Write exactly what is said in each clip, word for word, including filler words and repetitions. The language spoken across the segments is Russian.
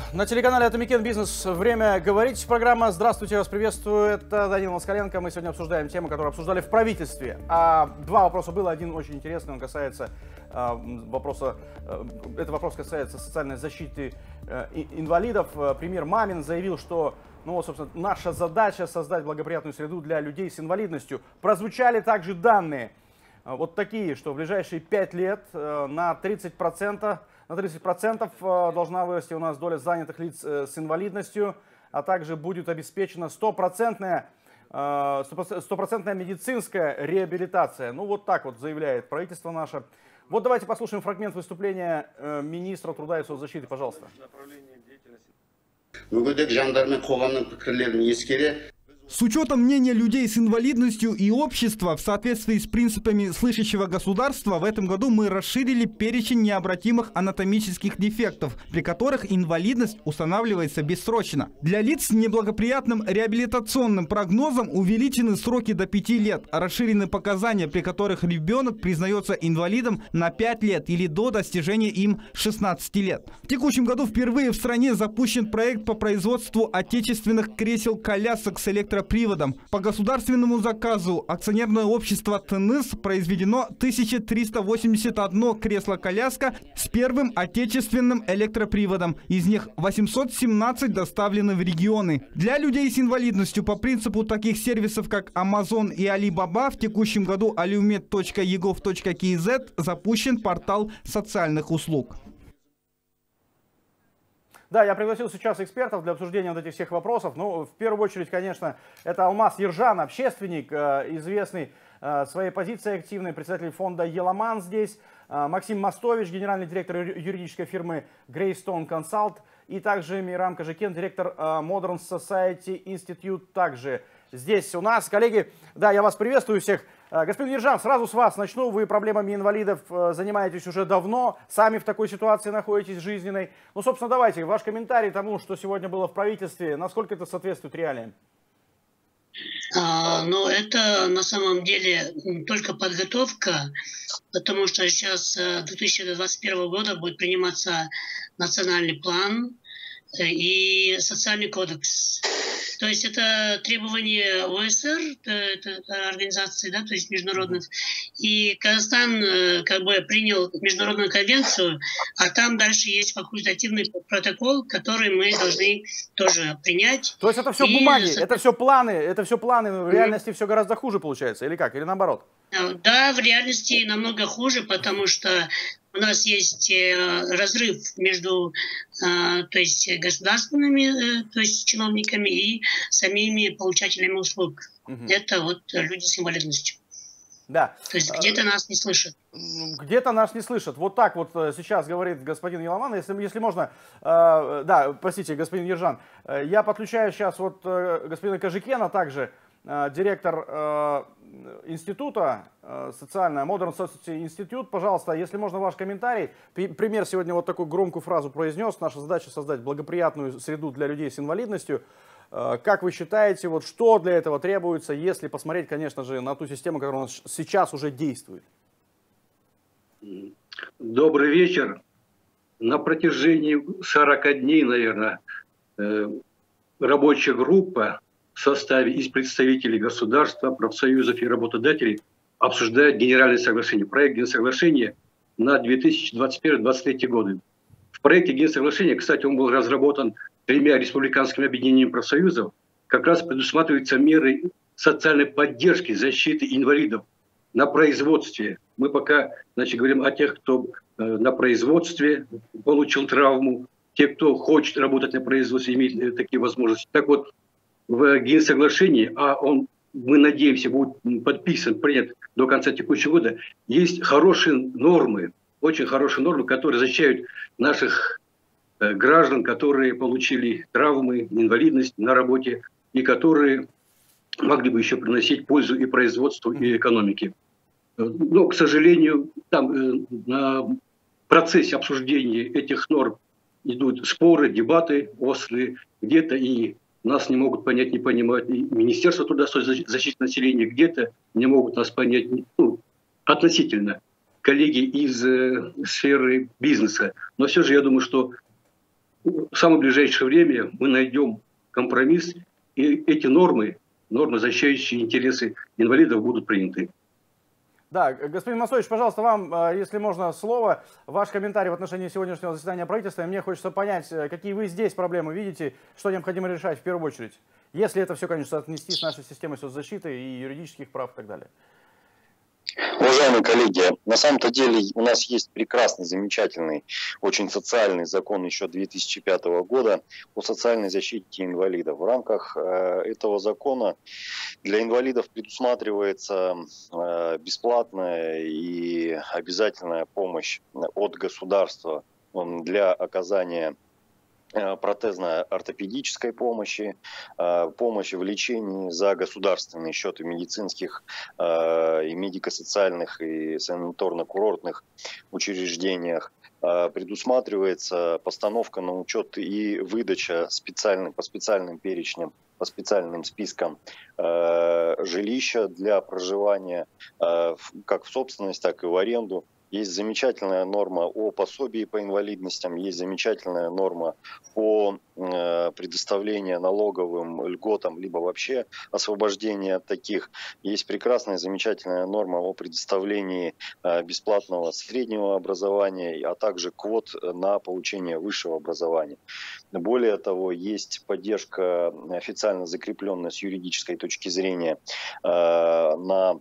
На телеканале «Атамикен Бизнес» время говорить. Программа «Здравствуйте, я вас приветствую». Это Данил Москаленко. Мы сегодня обсуждаем тему, которую обсуждали в правительстве. А, два вопроса было. Один очень интересный. Он касается а, вопроса... А, это вопрос касается социальной защиты а, инвалидов. Премьер Мамин заявил, что ну, вот, собственно, наша задача создать благоприятную среду для людей с инвалидностью. Прозвучали также данные вот такие, что в ближайшие пять лет на тридцать процентов, на тридцать процентов должна вырасти у нас доля занятых лиц с инвалидностью, а также будет обеспечена стопроцентная, стопроцентная медицинская реабилитация. Ну вот так вот заявляет правительство наше. Вот давайте послушаем фрагмент выступления министра труда и соцзащиты, пожалуйста. С учетом мнения людей с инвалидностью и общества в соответствии с принципами слышащего государства, в этом году мы расширили перечень необратимых анатомических дефектов, при которых инвалидность устанавливается бессрочно. Для лиц с неблагоприятным реабилитационным прогнозом увеличены сроки до пяти лет, а расширены показания, при которых ребенок признается инвалидом на пять лет или до достижения им шестнадцати лет. В текущем году впервые в стране запущен проект по производству отечественных кресел-колясок с электроприводом. По государственному заказу акционерное общество ТНИС произведено тысяча триста восемьдесят одно кресло-коляска с первым отечественным электроприводом. Из них восемьсот семнадцать доставлены в регионы. Для людей с инвалидностью по принципу таких сервисов, как Amazon и Alibaba, в текущем году алюмет точка и гов точка кз запущен портал социальных услуг. Да, я пригласил сейчас экспертов для обсуждения вот этих всех вопросов. Ну, в первую очередь, конечно, это Алмаз Ержан, общественник, известный своей позицией активной, председатель фонда «Еламан» здесь. Максим Мостович, генеральный директор юридической фирмы Greystone Consult. И также Мирам Кажикен, директор Modern Society Institute, также здесь у нас. Коллеги, да, я вас приветствую всех. Господин Ержан, сразу с вас начну. Вы проблемами инвалидов занимаетесь уже давно, сами в такой ситуации находитесь жизненной. Ну, собственно, давайте ваш комментарий тому, что сегодня было в правительстве, насколько это соответствует реалиям? А, ну, это на самом деле только подготовка, потому что сейчас с две тысячи двадцать первого года будет приниматься национальный план и социальный кодекс. То есть это требования ОСР, это организации, да, то есть международных. И Казахстан как бы принял международную конвенцию, а там дальше есть факультативный протокол, который мы должны тоже принять. То есть это все и... бумаги, это все планы, это все планы, в реальности все гораздо хуже получается, или как, или наоборот? Да, в реальности намного хуже, потому что у нас есть разрыв между то есть, государственными то есть, чиновниками и самими получателями услуг. Угу. Это вот люди с инвалидностью. Да. То есть где-то нас не слышат. Где-то нас не слышат. Вот так вот сейчас говорит господин Еламан. Если, если можно, э, да, простите, господин Ержан, э, я подключаю сейчас вот э, господина Кажикена также, э, директор э, института э, социального, Modern Society Institute. Пожалуйста, если можно, ваш комментарий. Пример сегодня вот такую громкую фразу произнес. Наша задача создать благоприятную среду для людей с инвалидностью. Как вы считаете, вот что для этого требуется, если посмотреть, конечно же, на ту систему, которая у нас сейчас уже действует? Добрый вечер. На протяжении сорока дней, наверное, рабочая группа в составе из представителей государства, профсоюзов и работодателей обсуждает генеральное соглашение, проект генсоглашения на две тысячи двадцать первый — две тысячи двадцать третий годы. В проекте генсоглашения, кстати, он был разработан тремя республиканскими объединениями профсоюзов, как раз предусматриваются меры социальной поддержки, защиты инвалидов на производстве. Мы пока, значит, говорим о тех, кто э, на производстве получил травму, те, кто хочет работать на производстве, имеет э, такие возможности. Так вот, в генсоглашении, а он, мы надеемся, будет подписан, принят до конца текущего года, есть хорошие нормы, очень хорошие нормы, которые защищают наших граждан, которые получили травмы, инвалидность на работе и которые могли бы еще приносить пользу и производству, и экономике. Но, к сожалению, там на процессе обсуждения этих норм идут споры, дебаты острые, где-то и нас не могут понять, не понимать и Министерство труда и защиты населения, где-то не могут нас понять, ну, относительно коллеги из э, сферы бизнеса. Но все же я думаю, что в самое ближайшее время мы найдем компромисс, и эти нормы, нормы, защищающие интересы инвалидов, будут приняты. Да, господин Масович, пожалуйста, вам, если можно, слово. Ваш комментарий в отношении сегодняшнего заседания правительства. Мне хочется понять, какие вы здесь проблемы видите, что необходимо решать в первую очередь. Если это все, конечно, отнести с нашей системой соцзащиты и юридических прав и так далее. Уважаемые коллеги, на самом-то деле у нас есть прекрасный, замечательный, очень социальный закон еще две тысячи пятого года о социальной защите инвалидов. В рамках э, этого закона для инвалидов предусматривается э, бесплатная и обязательная помощь от государства для оказания протезно-ортопедической помощи, помощи в лечении за государственные счеты медицинских и медико-социальных и санаторно-курортных учреждениях. Предусматривается постановка на учет и выдача специальных, по специальным перечням, по специальным спискам жилища для проживания как в собственность, так и в аренду. Есть замечательная норма о пособии по инвалидностям, есть замечательная норма о э, предоставлении налоговым льготам, либо вообще освобождения от таких. Есть прекрасная, замечательная норма о предоставлении э, бесплатного среднего образования, а также квот на получение высшего образования. Более того, есть поддержка, официально закрепленная с юридической точки зрения, э, на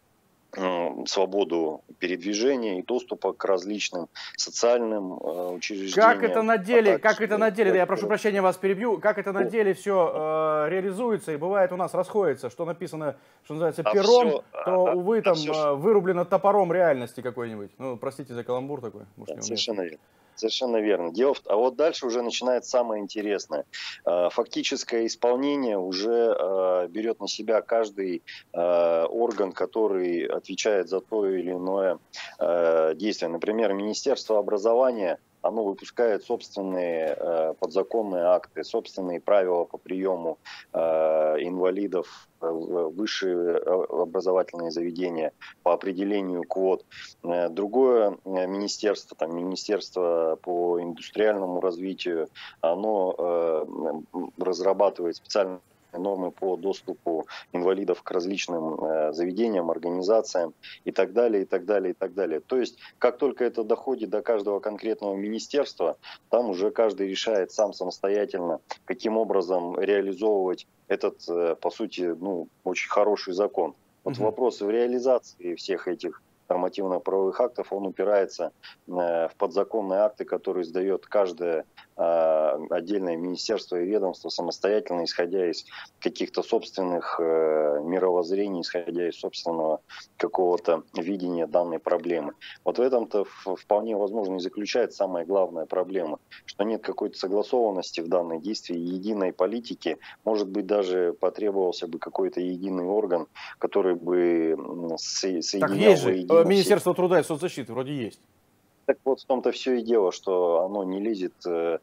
свободу передвижения и доступа к различным социальным э, учреждениям. Как это на деле, как это на деле, да, я прошу прощения, вас перебью, как это на деле все э, реализуется и бывает у нас расходится, что написано, что называется, пером, а все, то, а, увы, там а все, э, вырублено топором реальности какой-нибудь. Ну, простите за каламбур такой. Может, да, совершенно верно. Совершенно верно. Дело в... А вот дальше уже начинается самое интересное. Фактическое исполнение уже берет на себя каждый орган, который отвечает за то или иное действие. Например, Министерство образования, оно выпускает собственные э, подзаконные акты, собственные правила по приему э, инвалидов в высшие образовательные заведения по определению квот. Другое министерство, там, Министерство по индустриальному развитию, оно э, разрабатывает специальные нормы по доступу инвалидов к различным э, заведениям, организациям и так далее, и так далее, и так далее. То есть, как только это доходит до каждого конкретного министерства, там уже каждый решает сам самостоятельно, каким образом реализовывать этот, э, по сути, ну, очень хороший закон. Вот угу. Вопрос в реализации всех этих нормативно-правовых актов, он упирается в подзаконные акты, которые издает каждое отдельное министерство и ведомство самостоятельно, исходя из каких-то собственных мировоззрений, исходя из собственного какого-то видения данной проблемы. Вот в этом-то вполне возможно и заключается самая главная проблема, что нет какой-то согласованности в данной действии, единой политики. Может быть, даже потребовался бы какой-то единый орган, который бы соединял... Так есть же, Министерство труда и соцзащиты вроде есть. Так вот, в том-то все и дело, что оно не лезет в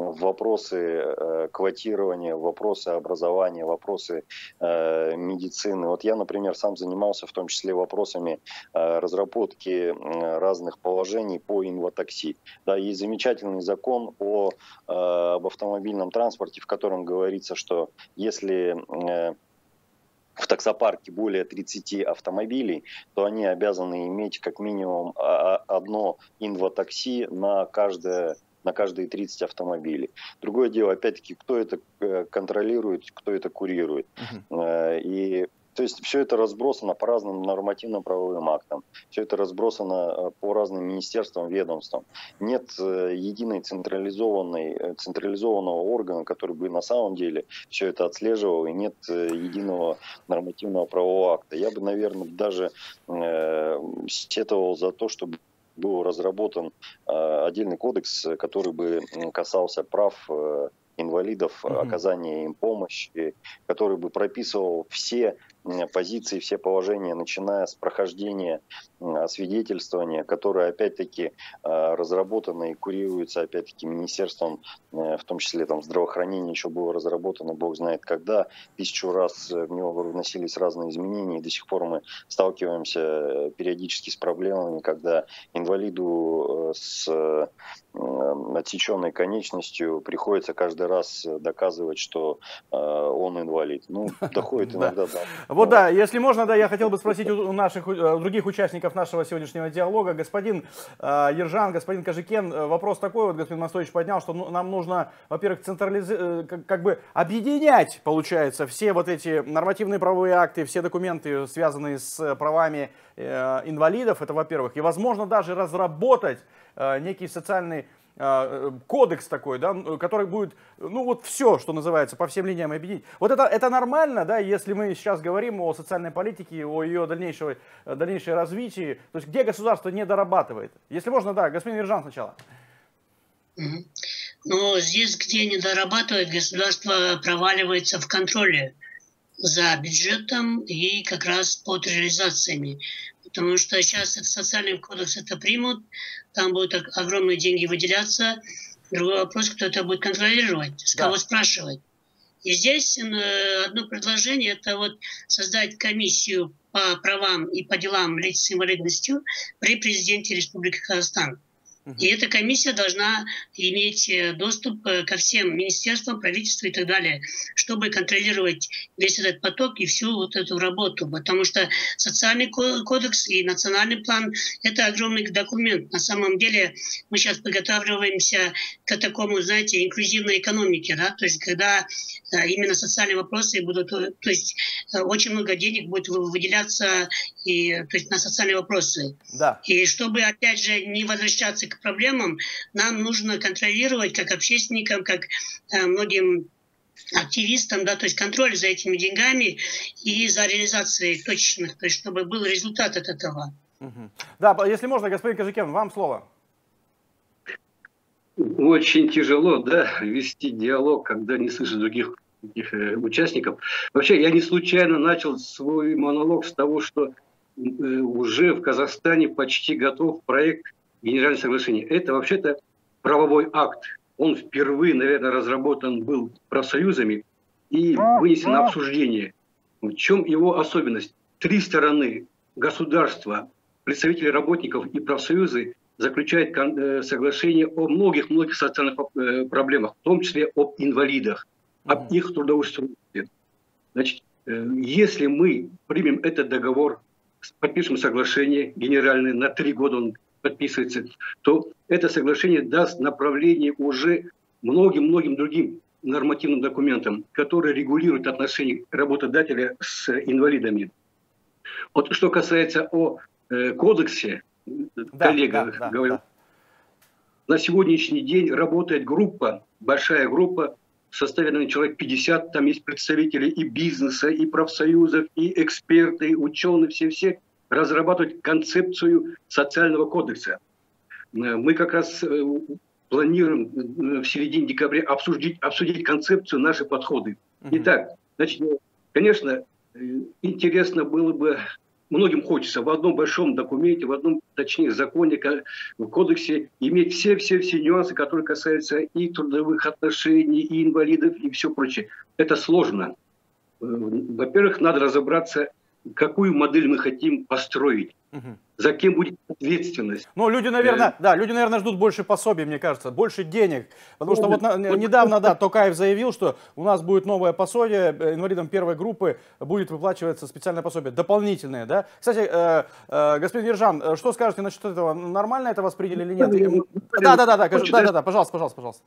вопросы квотирования, в вопросы образования, в вопросы медицины. Вот я, например, сам занимался в том числе вопросами разработки разных положений по инватакси. Да, есть замечательный закон о, об автомобильном транспорте, в котором говорится, что если в таксопарке более тридцати автомобилей, то они обязаны иметь как минимум одно инватакси на каждое, на каждые тридцать автомобилей. Другое дело, опять-таки, кто это контролирует, кто это курирует. Uh-huh. И то есть все это разбросано по разным нормативно-правовым актам, все это разбросано по разным министерствам, ведомствам. Нет единой централизованной, централизованного органа, который бы на самом деле все это отслеживал, и нет единого нормативного правового акта. Я бы, наверное, даже э, сетовал за то, чтобы был разработан э, отдельный кодекс, который бы касался прав э, инвалидов, mm-hmm. оказания им помощи, который бы прописывал все позиции, все положения, начиная с прохождения освидетельствования, которое, опять-таки, разработано и курируется, опять-таки, Министерством, в том числе там здравоохранения, еще было разработано, бог знает когда, тысячу раз в него вносились разные изменения, и до сих пор мы сталкиваемся периодически с проблемами, когда инвалиду с отсеченной конечностью приходится каждый раз доказывать, что он инвалид. Ну, доходит иногда до... Вот да, если можно, да, я хотел бы спросить у наших у других участников нашего сегодняшнего диалога. Господин э, Ержан, господин Кожикен, вопрос такой, вот господин Мостович поднял, что ну, нам нужно, во-первых, централизировать, как, как бы объединять, получается, все вот эти нормативные правовые акты, все документы, связанные с правами э, инвалидов, это во-первых, и, возможно, даже разработать э, некий социальный кодекс такой, да, который будет, ну вот все, что называется, по всем линиям объединить. Вот это, это нормально, да, если мы сейчас говорим о социальной политике, о ее дальнейшем, дальнейшем развитии, то есть где государство не дорабатывает. Если можно, да, господин Ержан сначала. Но здесь, где не дорабатывает, государство проваливается в контроле за бюджетом и как раз под реализациями. Потому что сейчас этот социальный кодекс это примут, там будут огромные деньги выделяться. Другой вопрос, кто это будет контролировать, с кого да. спрашивать. И здесь одно предложение, это вот создать комиссию по правам и по делам лиц с инвалидностью при президенте Республики Казахстан. И эта комиссия должна иметь доступ ко всем министерствам, правительству и так далее, чтобы контролировать весь этот поток и всю вот эту работу. Потому что социальный кодекс и национальный план – это огромный документ. На самом деле мы сейчас подготавливаемся к такому, знаете, инклюзивной экономике, да? То есть когда именно социальные вопросы будут, то есть очень много денег будет выделяться и, то есть на социальные вопросы. Да. И чтобы, опять же, не возвращаться к проблемам, нам нужно контролировать как общественникам, как э, многим активистам, да, то есть контроль за этими деньгами и за реализацией точечных, то есть чтобы был результат от этого. Угу. Да, если можно, господин Кожикен, вам слово. Очень тяжело, да, вести диалог, когда не слышишь других, других э, участников. Вообще, я не случайно начал свой монолог с того, что э, уже в Казахстане почти готов проект Генерального соглашения. Это вообще-то правовой акт. Он впервые, наверное, разработан был профсоюзами и вынесен на обсуждение. В чем его особенность? Три стороны – государство, представители работников и профсоюзы – заключают соглашение о многих-многих социальных проблемах, в том числе об инвалидах, об их трудоустройстве. Значит, если мы примем этот договор, подпишем соглашение генеральное, на три года он подписывается, то это соглашение даст направление уже многим-многим другим нормативным документам, которые регулируют отношения работодателя с инвалидами. Вот что касается о э, кодексе, да, коллега да, говорил, да, да. На сегодняшний день работает группа, большая группа, в составе, наверное, человек пятьдесят, там есть представители и бизнеса, и профсоюзов, и эксперты, и ученые, все-все, разрабатывать концепцию социального кодекса. Мы как раз планируем в середине декабря обсудить, обсудить концепцию, наши подходы. Итак, значит, конечно, интересно было бы, многим хочется в одном большом документе, в одном, точнее, законе, в кодексе иметь все-все-все нюансы, которые касаются и трудовых отношений, и инвалидов, и все прочее. Это сложно. Во-первых, надо разобраться, какую модель мы хотим построить. Угу. За кем будет ответственность? Ну, люди, наверное, э... да, люди, наверное, ждут больше пособий, мне кажется, больше денег. Потому что вот на, недавно, да, Токаев заявил, что у нас будет новое пособие, инвалидам первой группы будет выплачиваться специальное пособие, дополнительное, да. Кстати, э, э, господин Ержан, что скажете насчет этого? Нормально это восприняли или нет? Да, да, да, да, да, да, да, пожалуйста, пожалуйста, пожалуйста.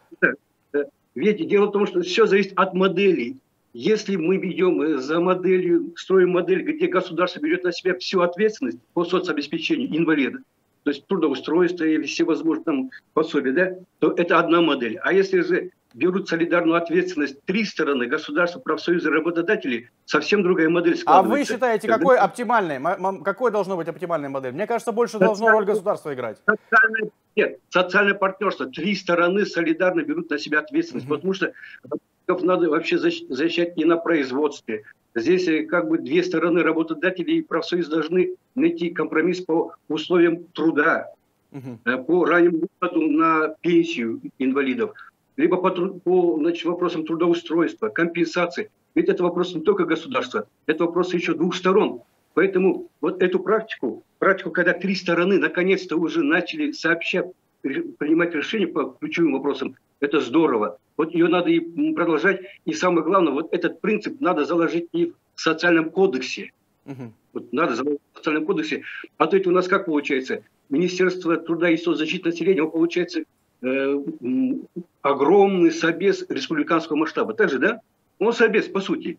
Видите, дело в том, что все зависит от моделей. Если мы ведем за моделью, строим модель, где государство берет на себя всю ответственность по соцобеспечению инвалида, то есть трудоустройство и всевозможные там пособия, да, то это одна модель. А если же берут солидарную ответственность три стороны, государство, профсоюзы, работодатели, совсем другая модель складывается. А вы считаете, какой оптимальной, какой должна быть оптимальная модель? Мне кажется, больше должно роль государства играть. Социальное, нет, социальное партнерство. Три стороны солидарно берут на себя ответственность, mm-hmm. потому что надо вообще защищать и на производстве, Здесь как бы две стороны, работодатели и профсоюз, должны найти компромисс по условиям труда, uh-huh. по раннему выходу на пенсию инвалидов, либо по, по значит, вопросам трудоустройства, компенсации. Ведь это вопрос не только государства, это вопрос еще двух сторон. Поэтому вот эту практику, практику, когда три стороны наконец-то уже начали сообща принимать решения по ключевым вопросам, это здорово. Вот ее надо и продолжать. И самое главное, вот этот принцип надо заложить и в социальном кодексе. Uh-huh. Вот надо заложить в социальном кодексе. А то это у нас как получается? Министерство труда и соцзащиты населения, он получается э, огромный собес республиканского масштаба. Так же, да? Он собес, по сути.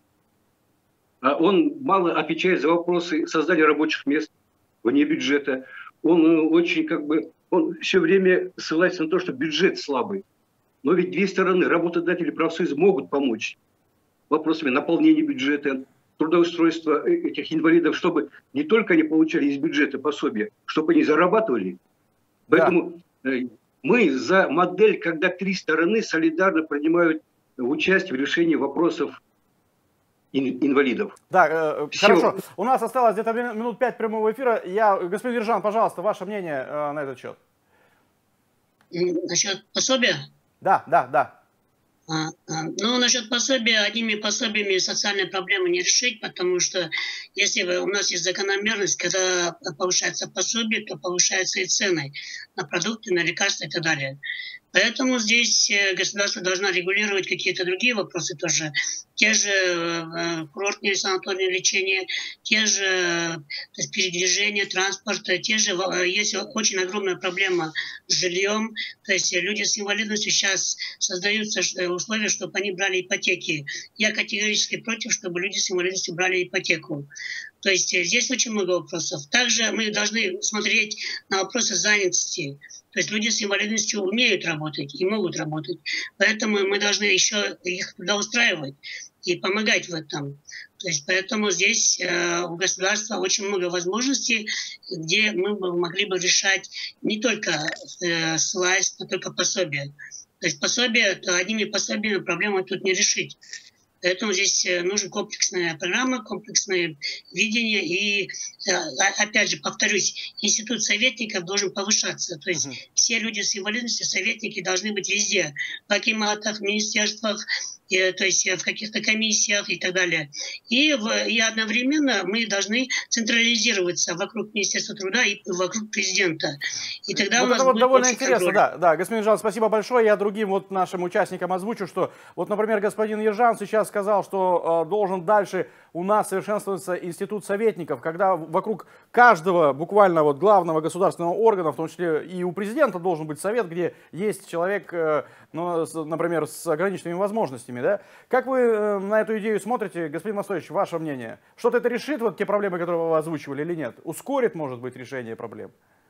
А он мало отвечает за вопросы создания рабочих мест вне бюджета. Он очень как бы, он все время ссылается на то, что бюджет слабый. Но ведь две стороны, работодатели и профсоюзы, могут помочь вопросами наполнения бюджета, трудоустройства этих инвалидов, чтобы не только они получали из бюджета пособия, чтобы они зарабатывали. Поэтому да. мы за модель, когда три стороны солидарно принимают участие в решении вопросов инвалидов. Да, э, хорошо. У нас осталось где-то минут пять прямого эфира. Я, господин Ержан, пожалуйста, ваше мнение э, на этот счет. Насчет пособия? Да, да, да. А, а, ну, насчет пособия, одними пособиями социальные проблемы не решить, потому что если у нас есть закономерность, когда повышается пособие, то повышаются и цены на продукты, на лекарства и так далее. Поэтому здесь государство должно регулировать какие-то другие вопросы тоже. Те же э, курортные санаторные лечения, те же то есть, передвижение, транспорт, те же, э, есть очень огромная проблема с жильем. То есть люди с инвалидностью сейчас создаются условия, чтобы они брали ипотеки. Я категорически против, чтобы люди с инвалидностью брали ипотеку. То есть здесь очень много вопросов. Также мы должны смотреть на вопросы занятости. То есть люди с инвалидностью умеют работать и могут работать. Поэтому мы должны еще их туда устраивать и помогать в этом. То есть поэтому здесь э, у государства очень много возможностей, где мы бы могли бы решать не только э, ссылаясь на только пособие. То есть пособие, то одними пособиями проблему тут не решить. Поэтому здесь нужна комплексная программа, комплексное видение. И, опять же, повторюсь, институт советников должен повышаться. То есть uh-huh. все люди с инвалидностью, советники должны быть везде. В акиматах, в министерствах, и, то есть в каких-то комиссиях и так далее. И, в, и одновременно мы должны централизироваться вокруг Министерства труда и вокруг президента. И тогда вот у нас это вот будет довольно интересно, да, да, господин Ержан, спасибо большое. Я другим вот нашим участникам озвучу, что вот, например, господин Ержан сейчас сказал, что э, должен дальше у нас совершенствоваться институт советников, когда вокруг каждого буквально вот главного государственного органа, в том числе и у президента, должен быть совет, где есть человек, э, ну, с, например, с ограниченными возможностями. Да? Как вы э, на эту идею смотрите, господин Мостович, ваше мнение? Что-то это решит, вот те проблемы, которые вы озвучивали, или нет? Ускорит, может быть, решение проблем?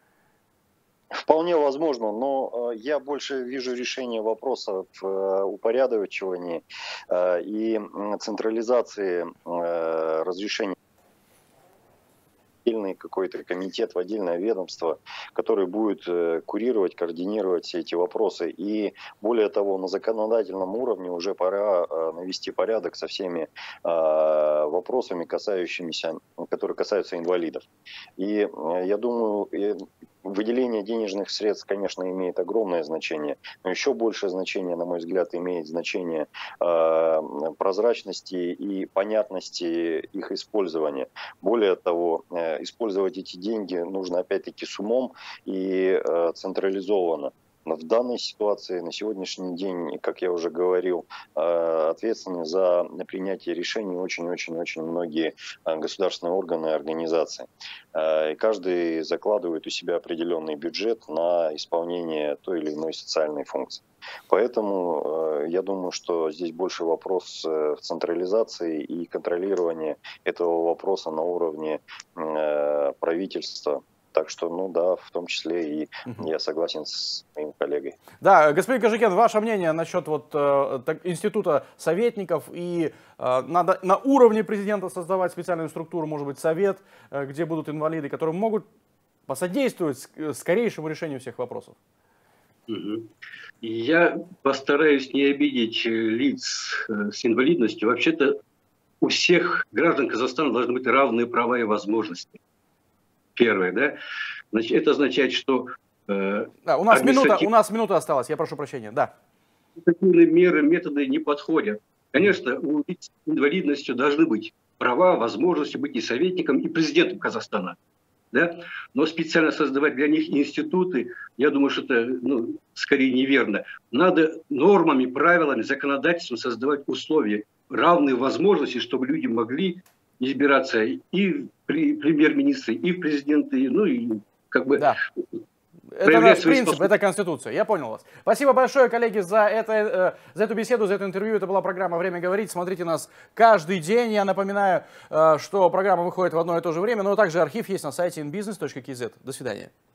Вполне возможно, но э, я больше вижу решение вопроса в э, упорядочивании э, и централизации э, разрешения. Отдельный какой-то комитет, в отдельное ведомство, который будет э, курировать, координировать все эти вопросы. И более того, на законодательном уровне уже пора э, навести порядок со всеми э, вопросами, касающимися, которые касаются инвалидов. И э, я думаю, э, выделение денежных средств, конечно, имеет огромное значение, но еще большее значение, на мой взгляд, имеет значение э, прозрачности и понятности их использования. Более того, э, использовать эти деньги нужно опять-таки с умом и э, централизованно. В данной ситуации на сегодняшний день, как я уже говорил, ответственны за принятие решений очень-очень-очень многие государственные органы и организации. И каждый закладывает у себя определенный бюджет на исполнение той или иной социальной функции. Поэтому я думаю, что здесь больше вопрос в централизации и контролировании этого вопроса на уровне правительства. Так что, ну да, в том числе и uh-huh. я согласен с моим коллегой. Да, господин Кожикян, ваше мнение насчет вот э, так, института советников и э, надо на уровне президента создавать специальную структуру, может быть, совет, э, где будут инвалиды, которые могут посодействовать скорейшему решению всех вопросов? Uh-huh. Я постараюсь не обидеть лиц с инвалидностью. Вообще-то у всех граждан Казахстана должны быть равные права и возможности. Первое, да. Значит, это означает, что... Э, да, у, нас административ... минута, у нас минута осталась, я прошу прощения, да. Такие меры, методы не подходят. Конечно, у лиц с инвалидностью должны быть права, возможности быть и советником, и президентом Казахстана. Да? Но специально создавать для них институты, я думаю, что это ну, скорее неверно. Надо нормами, правилами, законодательством создавать условия, равные возможности, чтобы люди могли избираться и в премьер-министры, и в президенты, ну и как бы... Да. Это наш принцип, это Конституция. Я понял вас. Спасибо большое, коллеги, за, это, за эту беседу, за это интервью. Это была программа «Время говорить». Смотрите нас каждый день. Я напоминаю, что программа выходит в одно и то же время, но также архив есть на сайте ин бизнес точка кей зет. До свидания.